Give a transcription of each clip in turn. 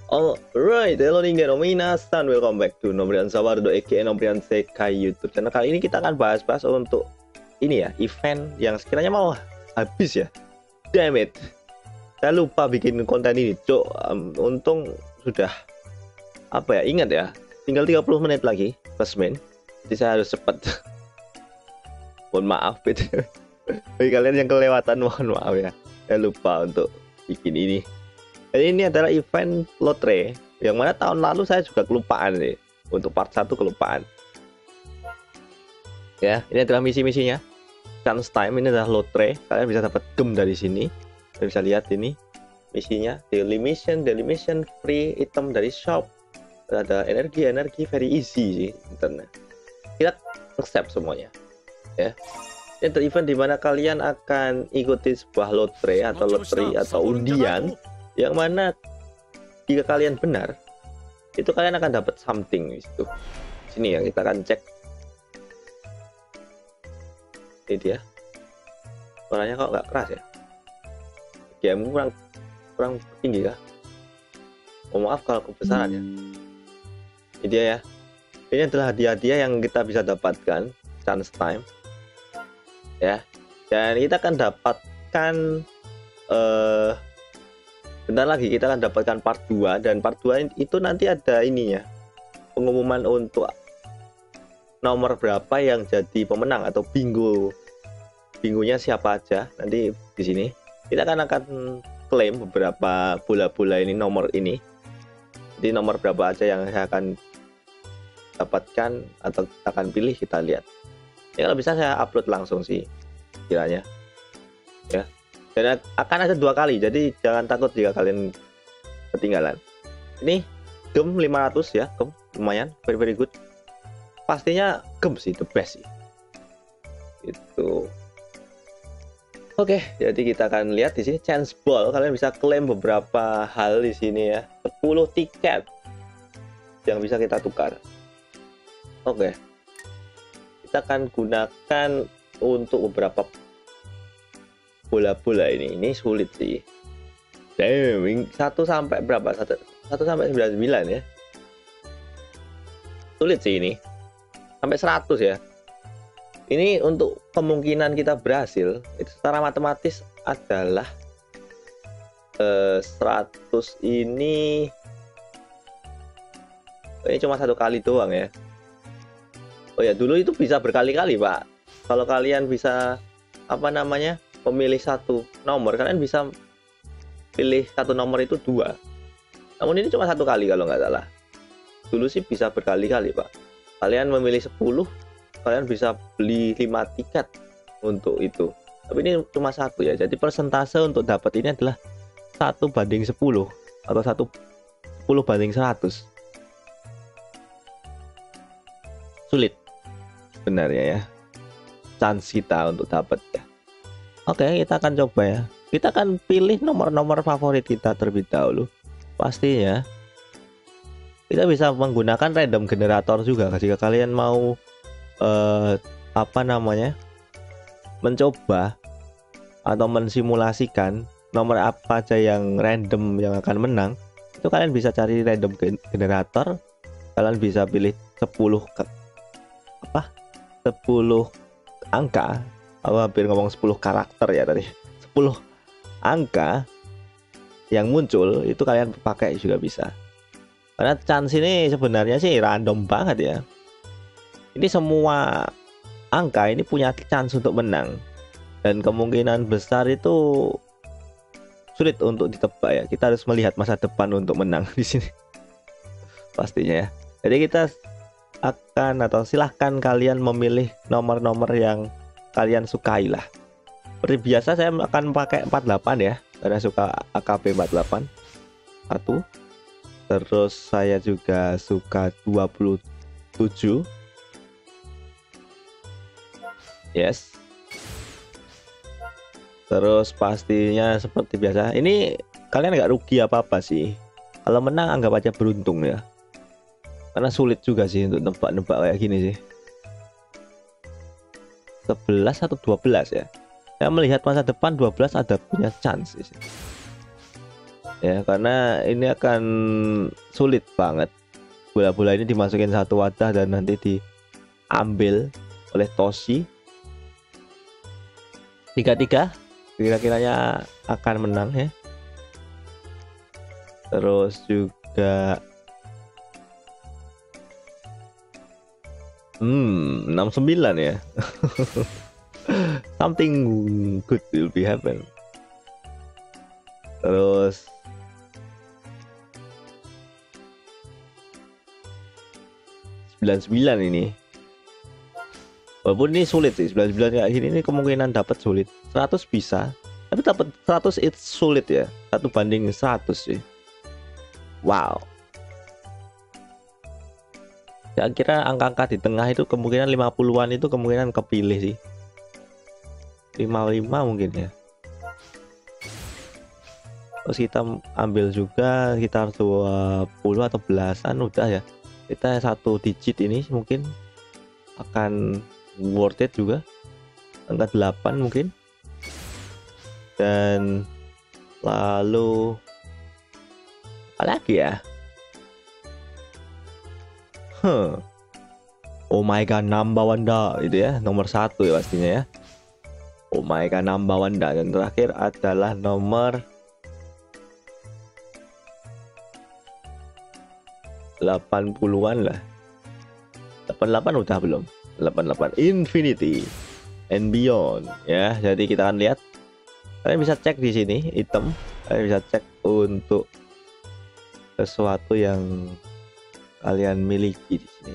Alright, hello ningen minasan, welcome back to Nobrian Sawardo aka Nobrian Sekai YouTube channel. Kali ini kita akan bahas-bahas untuk ini ya, event yang sekiranya mau habis ya. Damn it, saya lupa bikin konten ini, cok. Untung sudah apa ya, ingat ya, tinggal 30 menit lagi plus main, jadi saya harus cepat. Mohon maaf gitu. Bagi kalian yang kelewatan, mohon maaf ya, saya lupa untuk bikin ini. Jadi ini adalah event lotre yang mana tahun lalu saya juga kelupaan nih. Untuk part 1 kelupaan. Ya, ini adalah misi-misinya. Chance time ini adalah lotre. Kalian bisa dapat gem dari sini. Kalian bisa lihat ini misinya. Daily mission free item dari shop. Ada energi very easy sih internet. Kita accept semuanya. Ya. Ini adalah event dimana kalian akan ikuti sebuah lotre atau lottery atau undian. Yang mana jika kalian benar, itu kalian akan dapat something itu. Sini ya, kita akan cek. Ini dia. Suaranya kok nggak keras ya? Game kurang tinggi kah? Oh, maaf kalau kebesaran ya. Ini dia ya. Ini adalah hadiah-hadiah yang kita bisa dapatkan chance time. Ya. Dan kita akan dapatkan bentar lagi kita akan dapatkan part 2, dan part 2 itu nanti ada ininya, pengumuman untuk nomor berapa yang jadi pemenang atau bingonya siapa aja. Nanti di sini kita akan klaim beberapa bola-bola ini, nomor ini. Jadi nomor berapa aja yang saya akan dapatkan atau kita akan pilih, kita lihat. Ya kalau bisa saya upload langsung sih kiranya. Ya. Dan akan ada 2 kali, jadi jangan takut jika kalian ketinggalan. Ini gem 500 ya, gem lumayan, very good. Pastinya gem sih the best sih. Itu. Oke, jadi kita akan lihat di sini chance ball. Kalian bisa klaim beberapa hal di sini ya. 10 tiket yang bisa kita tukar. Oke. Kita akan gunakan untuk beberapa bola-bola ini sulit sih. Damn, 1 sampai berapa? 1 sampai 99 ya. Sulit sih ini. Sampai 100 ya. Ini untuk kemungkinan kita berhasil itu secara matematis adalah 100 ini cuma 1 kali doang ya. Oh ya, dulu itu bisa berkali-kali, Pak. Kalau kalian bisa apa namanya? Memilih 1 nomor, kalian bisa pilih 1 nomor itu 2. Namun ini cuma 1 kali kalau nggak salah. Dulu sih bisa berkali-kali, Pak. Kalian memilih 10, kalian bisa beli 5 tiket untuk itu. Tapi ini cuma 1 ya. Jadi persentase untuk dapat ini adalah 1/10 atau 10/100. Sulit sebenarnya ya. Chance kita untuk dapat ya. Oke, kita akan coba ya. Kita akan pilih nomor-nomor favorit kita terlebih dahulu. Pastinya kita bisa menggunakan random generator juga jika kalian mau apa namanya, mencoba atau mensimulasikan nomor apa aja yang random yang akan menang. Itu kalian bisa cari random generator. Kalian bisa pilih 10 angka. Aku hampir ngomong 10 karakter ya tadi. 10 angka yang muncul itu kalian pakai juga bisa. Karena chance ini sebenarnya sih random banget ya. Ini semua angka ini punya chance untuk menang. Dan kemungkinan besar itu sulit untuk ditebak ya. Kita harus melihat masa depan untuk menang di sini. Pastinya ya. Jadi kita akan atau silahkan kalian memilih nomor-nomor yang kalian sukai lah. Seperti biasa saya akan pakai 48 ya, karena suka AKB 48 1. Terus saya juga suka 27. Yes. Terus pastinya seperti biasa, ini kalian nggak rugi apa-apa sih. Kalau menang anggap aja beruntung ya. Karena sulit juga sih untuk nebak-nebak kayak gini sih. 11 atau 12 ya. Saya melihat masa depan 12 ada punya chance sih. ya, karena ini akan sulit banget bola-bola ini dimasukin satu wadah dan nanti diambil oleh Toshi. 3-3 kira-kiranya akan menang ya. Terus juga 69 ya. Something good will be happen. Terus 99 ini. Walaupun ini sulit sih, 99 kayak gini ini kemungkinan dapat sulit. 100 bisa, tapi dapat 100 it's sulit ya. 1/100 sih. Wow. Ya kira angka-angka di tengah itu kemungkinan 50-an itu kemungkinan kepilih sih. 55 mungkin ya. Terus kita ambil juga sekitar 20 atau belasan udah ya. Kita 1 digit ini mungkin akan worth it juga. Angka 8 mungkin. Dan lalu apa lagi ya? Oh my god, Namba Wanda itu ya, nomor 1 ya pastinya ya. Oh my god, Namba Wanda. Dan terakhir adalah nomor 80-an lah. 88 udah belum? 88 Infinity and Beyond ya. Jadi kita akan lihat. Kalian bisa cek di sini item. Kalian bisa cek untuk sesuatu yang kalian miliki di sini.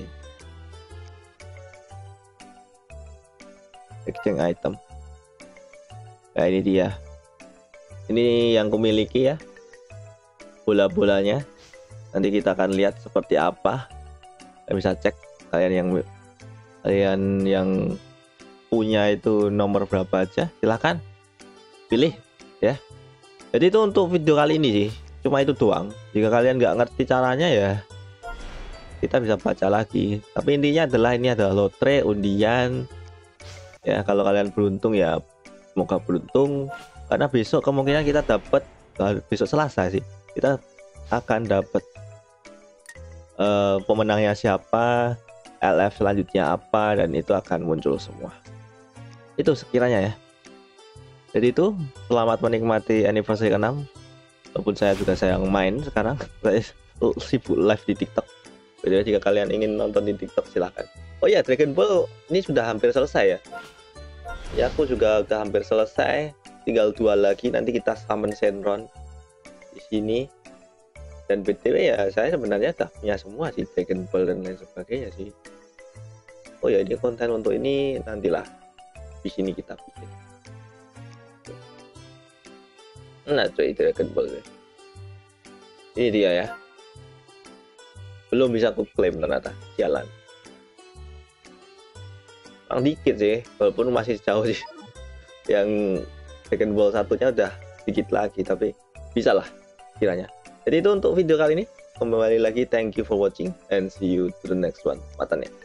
Exchange item. Nah ini dia. Ini yang kumiliki ya. Bola-bolanya. Nanti kita akan lihat seperti apa. Kalian bisa cek kalian yang punya itu nomor berapa aja. Silahkan pilih ya. Jadi itu untuk video kali ini sih. Cuma itu doang. Jika kalian nggak ngerti caranya ya kita bisa baca lagi. Tapi intinya adalah ini adalah lotre undian. Ya kalau kalian beruntung ya semoga beruntung. Karena besok kemungkinan kita dapat besok Selasa sih. Kita akan dapat pemenangnya siapa, LF selanjutnya apa, dan itu akan muncul semua. Itu sekiranya ya. Jadi itu selamat menikmati anniversary ke-6. Walaupun saya juga sayang main sekarang. Saya sibuk live di TikTok. Jadi jika kalian ingin nonton di TikTok silahkan. Oh ya, Dragon Ball ini sudah hampir selesai ya. Ya aku juga udah hampir selesai. Tinggal 2 lagi, nanti kita summon Shenron di sini. Dan BTW ya saya sebenarnya udah punya semua sih Dragon Ball dan lain sebagainya sih. Oh ya, ini konten untuk ini nantilah di sini kita bikin. Nah cuy, Dragon Ball ya. Ini dia ya. Belum bisa aku klaim ternyata, jalan. Kurang dikit sih, walaupun masih jauh sih. Yang Dragon Ball satunya udah dikit lagi, tapi bisa lah kiranya. Jadi itu untuk video kali ini. Kembali lagi, thank you for watching and see you to the next one. Matanya.